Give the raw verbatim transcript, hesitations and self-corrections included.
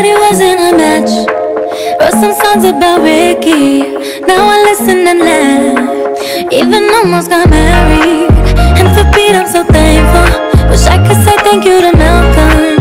Thought he wasn't a match. Wrote some songs about Ricky. Now I listen and laugh. Even almost got married. And for Pete I'm so thankful. Wish I could say thank you to Malcolm.